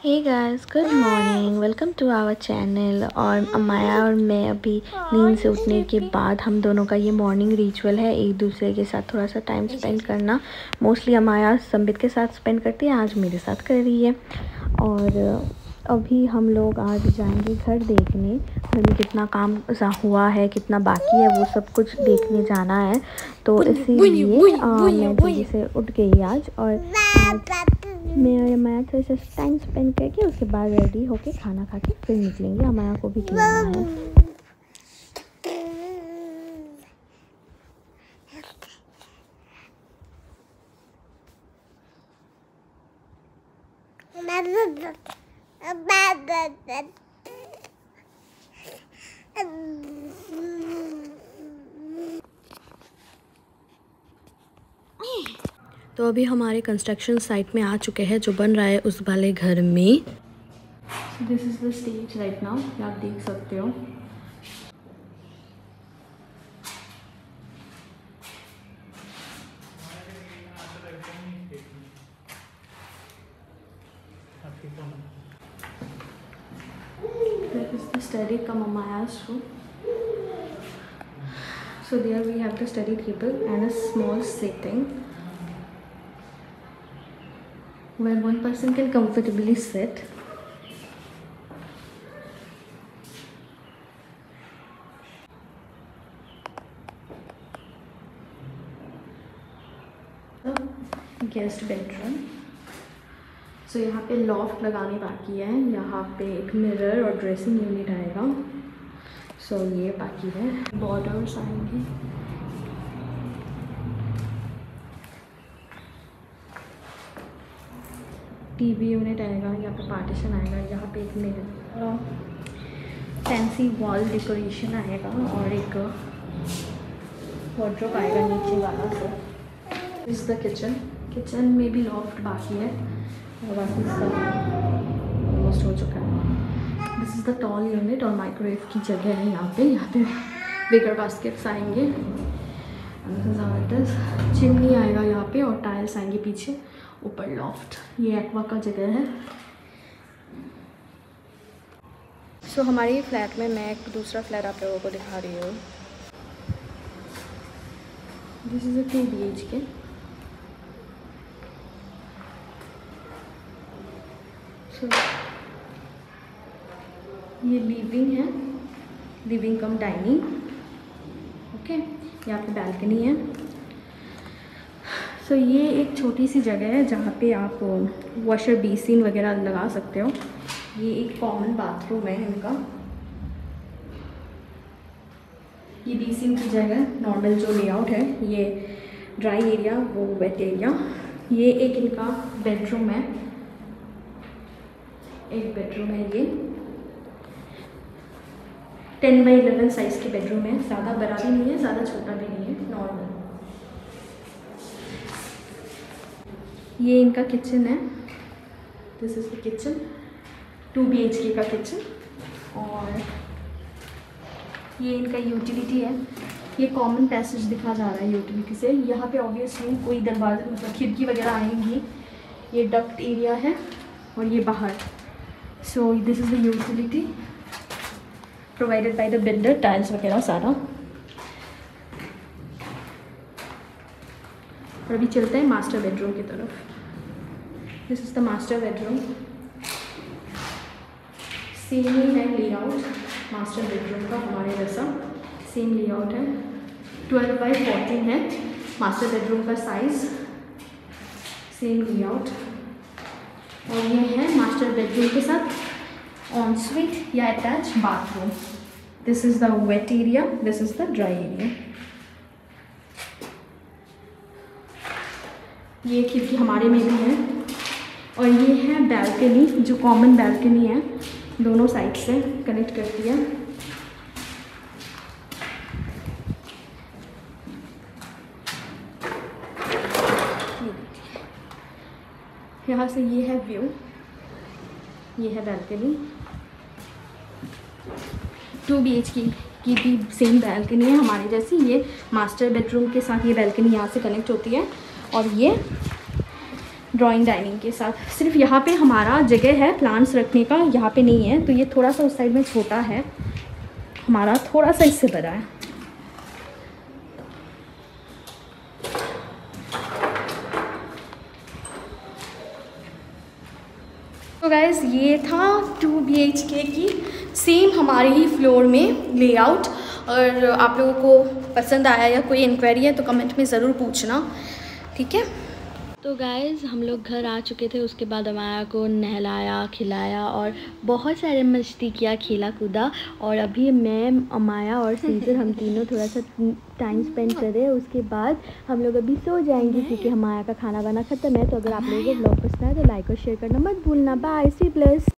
Hey guys, good morning, welcome to our channel. और अमाया और मैं अभी नींद से उठने के बाद हम दोनों का ये मॉर्निंग रिचुअल है एक दूसरे के साथ थोड़ा सा टाइम स्पेंड करना। मोस्टली अमाया संबित के साथ स्पेंड करती है, आज मेरे साथ कर रही है। और अभी हम लोग आज जाएंगे घर देखने, घर में कितना काम हुआ है, कितना बाकी है, वो सब कुछ देखने जाना है। तो इसीलिए मैं जल्दी से उठ गई आज। और मैं और अमाया थोड़ा सा टाइम स्पेंड करके उसके बाद रेडी होके खाना खा के फिर निकलेंगे। अमाया को भी खिलाना है। तो अभी हमारे कंस्ट्रक्शन साइट में आ चुके हैं, जो बन रहा है उस वाले घर में। This is the stage right now, आप देख सकते हो। That is the study come Amaya's room. So there we have the study table and a small sitting where one person can comfortably sit. Guest bedroom. So यहाँ पे loft लगाने बाकी है, यहाँ पे एक मिरर और ड्रेसिंग यूनिट आएगा। सो ये बाकी है, बॉर्डर्स आएंगे। टीवी यूनिट आएगा, यहाँ पे पार्टीशन आएगा, यहाँ पे एक मिरर, फैंसी वॉल डेकोरेशन आएगा और एक वार्डरोब आएगा नीचे वाला। सो इस द किचन। किचन में भी लॉफ्ट बाकी है और बाकी ऑलमोस्ट हो चुका है। This is the tall unit और माइक्रोवेव की जगह है यहाँ पे बिगर बास्केट्स आएंगे। चिमनी आएगा यहाँ पे और टाइल्स आएंगे पीछे, ऊपर लॉफ्ट। ये एक्वा का जगह है। सो हमारे फ्लैट में मैं एक दूसरा फ्लैट आप लोगों को दिखा रही हूँ। This is a 2 BHK। So ये लिविंग है, लिविंग कम डाइनिंग। ओके, यहाँ पे बैल्कनी है। सो ये एक छोटी सी जगह है जहाँ पे आप वॉशर बेसिन वगैरह लगा सकते हो। ये एक कॉमन बाथरूम है इनका। ये बेसिन की जगह नॉर्मल जो लेआउट है, ये ड्राई एरिया वो वेट एरिया। ये एक इनका बेडरूम है, एक बेडरूम है। ये 10x11 साइज़ की बेडरूम है, ज़्यादा बड़ा भी नहीं है, ज़्यादा छोटा भी नहीं है, नॉर्मल। ये इनका किचन है। This is the kitchen, 2 BHK का किचन। और ये इनका यूटिलिटी है। ये कॉमन पैसेज दिखा जा रहा है यूटिलिटी से। यहाँ पे ऑब्वियसली कोई दरवाजा मतलब खिड़की वगैरह आएंगी। ये डक्ट एरिया है और ये बाहर। So this is the utility provided by the builder, tiles वगैरह सारा। और अभी चलते हैं मास्टर बेडरूम की तरफ। This is the master bedroom. Same ही है लेआउट मास्टर बेडरूम का, हमारे जैसा सेम लेआउट है। 12x14 है मास्टर बेडरूम का साइज़, सेम लेआउट। और ये है मास्टर बेडरूम के साथ ऑन स्वीट या attach bathroom. This is the wet area, this is the dry area. ये खिड़की हमारे में भी है। और ये है बैल्कनी, जो कॉमन बैल्कनी है, दोनों साइड से कनेक्ट करती है। यहाँ से ये है व्यू, ये है बैल्कनी। 2 BHK की भी सेम बैल्कनी है हमारी जैसी। ये मास्टर बेडरूम के साथ ये बैल्कनी यहाँ से कनेक्ट होती है। और ये ड्राइंग डाइनिंग के साथ। सिर्फ यहाँ पे हमारा जगह है प्लांट्स रखने का, यहाँ पे नहीं है, तो ये थोड़ा सा उस साइड में छोटा है, हमारा थोड़ा सा इससे बड़ा है। तो गाइस ये था 2 BHK की सेम हमारे ही फ्लोर में लेआउट। और आप लोगों को पसंद आया या कोई इंक्वायरी है तो कमेंट में ज़रूर पूछना, ठीक है। तो गाइज़ हम लोग घर आ चुके थे, उसके बाद अमाया को नहलाया खिलाया और बहुत सारे मस्ती किया, खेला कूदा। और अभी मैं, अमाया और सीजर हम तीनों थोड़ा सा टाइम स्पेंड करें, उसके बाद हम लोग अभी सो जाएंगे क्योंकि अमाया का खाना वाना ख़त्म है। तो अगर आप लोगों को ब्लॉग पसंद है तो लाइक और शेयर करना मत भूलना। बाय, सी ब्लेस।